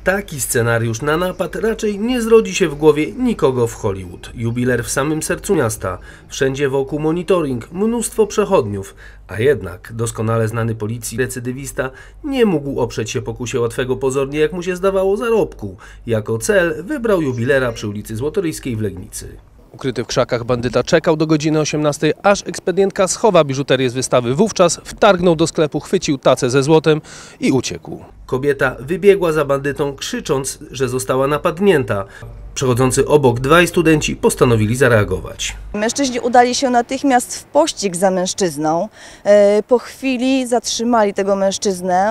Taki scenariusz na napad raczej nie zrodzi się w głowie nikogo w Hollywood. Jubiler w samym sercu miasta, wszędzie wokół monitoring, mnóstwo przechodniów, a jednak doskonale znany policji recydywista nie mógł oprzeć się pokusie łatwego pozornie, jak mu się zdawało, zarobku. Jako cel wybrał jubilera przy ulicy Złotoryjskiej w Legnicy. Ukryty w krzakach bandyta czekał do godziny 18, aż ekspedientka schowa biżuterię z wystawy. Wówczas wtargnął do sklepu, chwycił tacę ze złotem i uciekł. Kobieta wybiegła za bandytą, krzycząc, że została napadnięta. Przechodzący obok dwaj studenci postanowili zareagować. Mężczyźni udali się natychmiast w pościg za mężczyzną. Po chwili zatrzymali tego mężczyznę.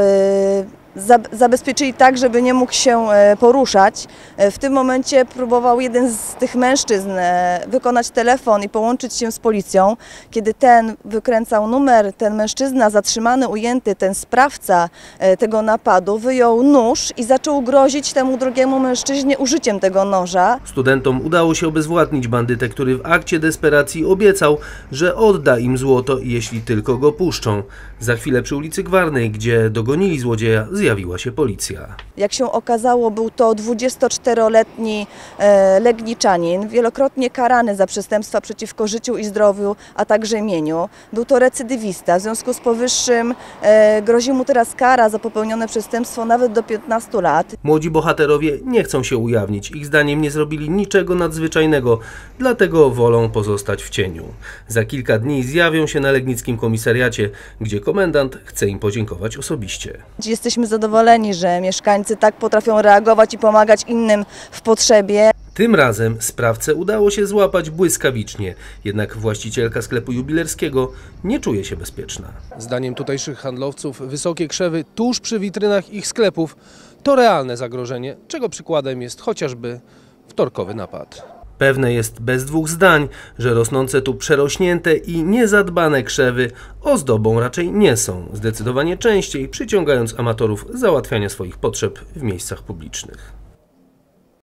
Zabezpieczyli tak, żeby nie mógł się poruszać. W tym momencie próbował jeden z tych mężczyzn wykonać telefon i połączyć się z policją. Kiedy ten wykręcał numer, ten mężczyzna zatrzymany, ujęty, ten sprawca tego napadu, wyjął nóż i zaczął grozić temu drugiemu mężczyźnie użyciem tego noża. Studentom udało się obezwładnić bandytę, który w akcie desperacji obiecał, że odda im złoto, jeśli tylko go puszczą. Za chwilę przy ulicy Gwarnej, gdzie dogonili złodzieja, zjawiła się policja. Jak się okazało, był to 24-letni Legniczanin, wielokrotnie karany za przestępstwa przeciwko życiu i zdrowiu, a także mieniu. Był to recydywista, w związku z powyższym grozi mu teraz kara za popełnione przestępstwo nawet do 15 lat. Młodzi bohaterowie nie chcą się ujawnić. Ich zdaniem nie zrobili niczego nadzwyczajnego, dlatego wolą pozostać w cieniu. Za kilka dni zjawią się na legnickim komisariacie, gdzie komendant chce im podziękować osobiście. Jesteśmy zadowoleni, że mieszkańcy tak potrafią reagować i pomagać innym w potrzebie. Tym razem sprawcę udało się złapać błyskawicznie, jednak właścicielka sklepu jubilerskiego nie czuje się bezpieczna. Zdaniem tutejszych handlowców wysokie krzewy tuż przy witrynach ich sklepów to realne zagrożenie, czego przykładem jest chociażby wtorkowy napad. Pewne jest bez dwóch zdań, że rosnące tu przerośnięte i niezadbane krzewy ozdobą raczej nie są, zdecydowanie częściej przyciągając amatorów załatwiania swoich potrzeb w miejscach publicznych.